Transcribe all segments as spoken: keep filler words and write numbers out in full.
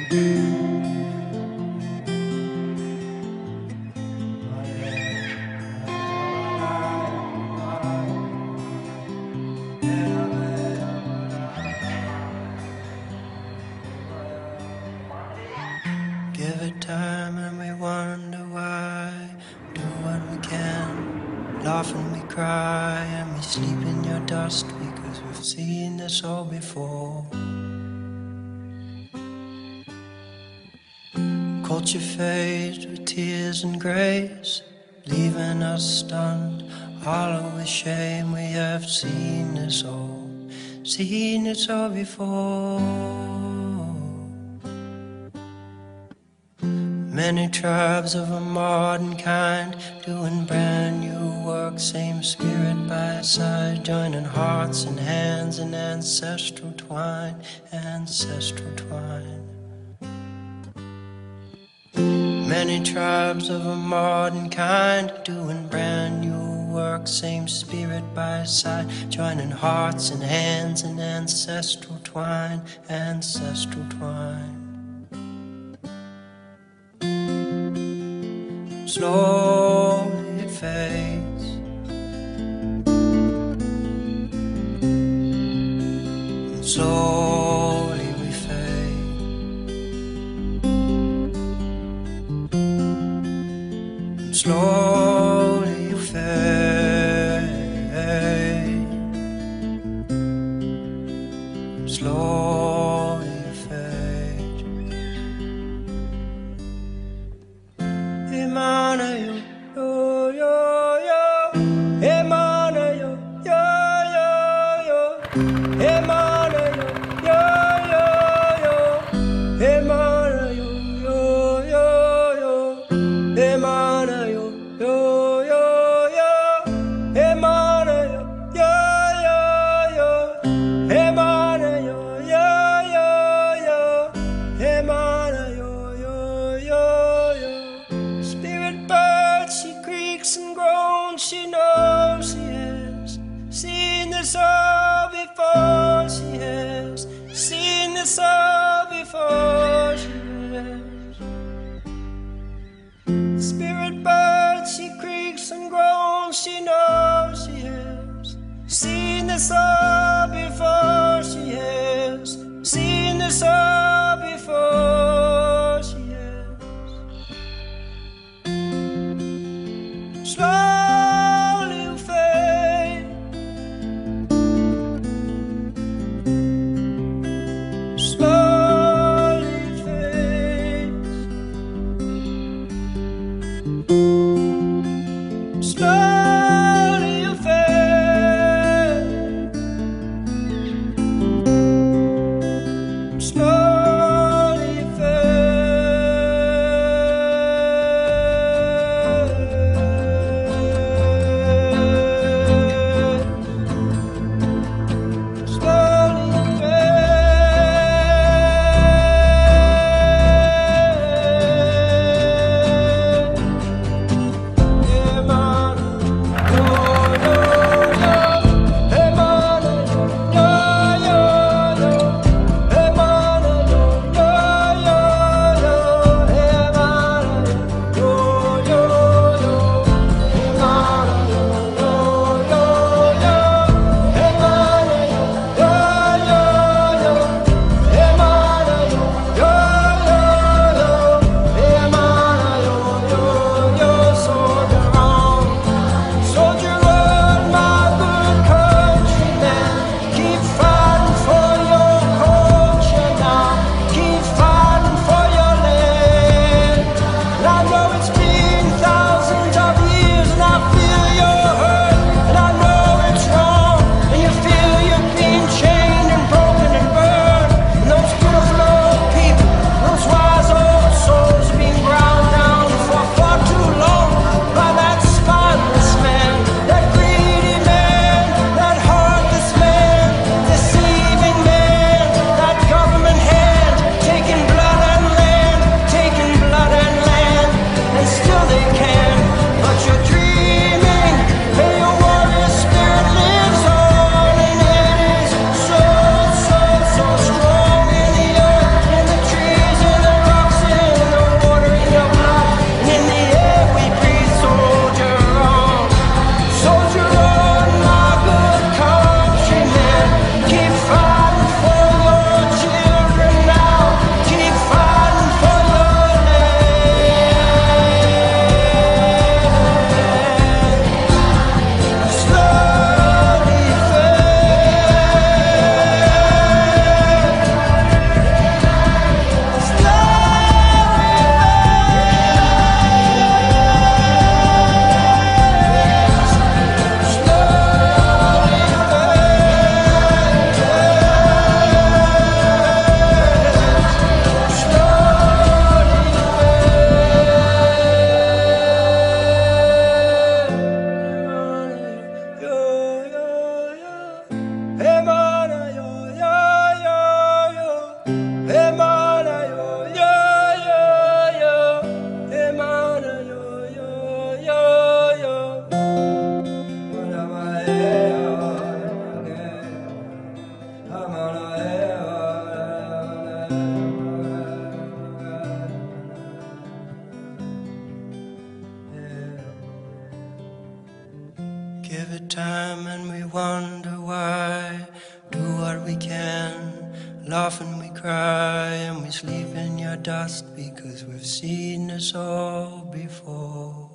Give it time and we wonder why. Do what we can, laugh and we cry, and we sleep in your dust because we've seen this all before. Culture fades with tears and grace, leaving us stunned, hollow with shame. We have seen this all, seen this all before. Many tribes of a modern kind, doing brand new work, same spirit by side, joining hearts and hands in ancestral twine, ancestral twine. Many tribes of a modern kind, doing brand new work, same spirit by side, joining hearts and hands in ancestral twine, ancestral twine. Slowly it fades, and slowly we fade. And slowly you fade, and slowly you fade. Emana yo, yo, yo, yo. Emana yo, yo, yo, yo. Emana yo, yo, yo, yo. Emana yo, yo, yo, yo. Emana yo, yo, yo, yo. Emana yo, yo, yo, yo. Emana yo, yo, yo, yo. Emana yo, yo, yo, yo. Spirit bird, she creaks and groans, she knows she has seen this all before, she has seen this all before, she has. Spirit bird, she creaks and groans, she knows she has seen this all before, she has seen this all before, she has. Slowly you fade, slowly it fades, slowly you fade, cry and we sleep in your dust, because we've seen this all before.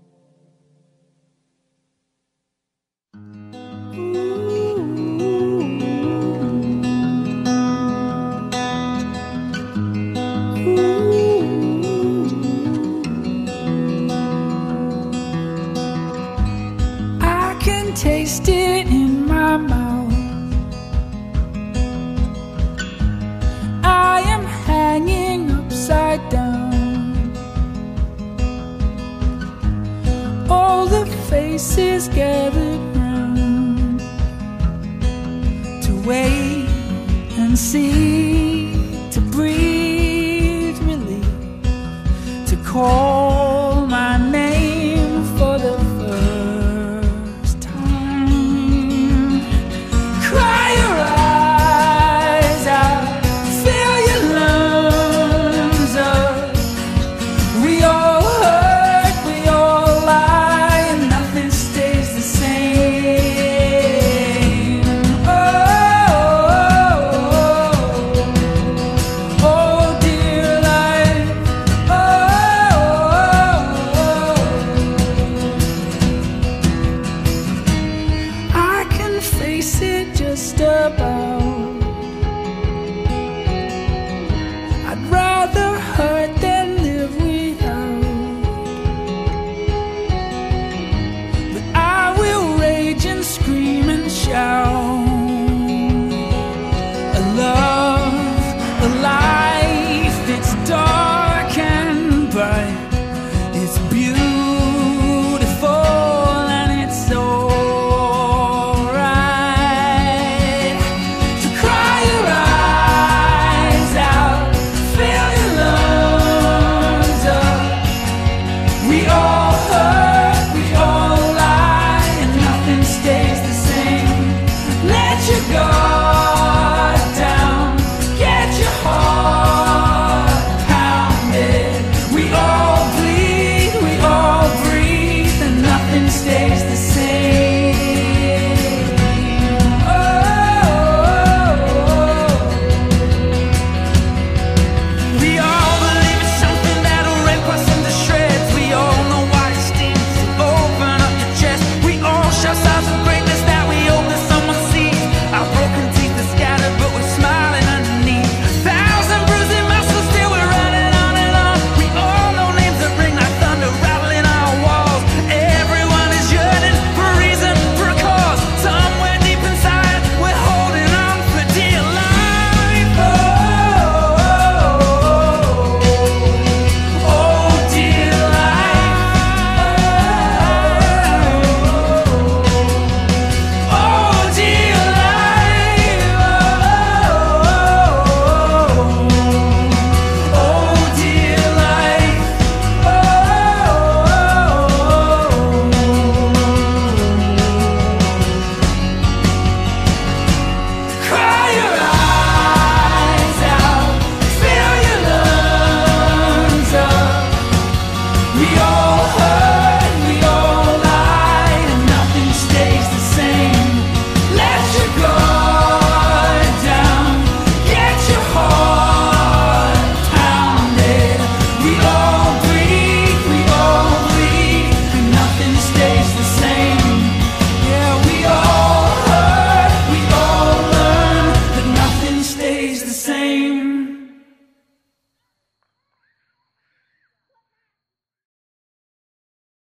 Taste it in my mouth. I am hanging upside down. All the faces gathered round to wait and see, to breathe relief, to call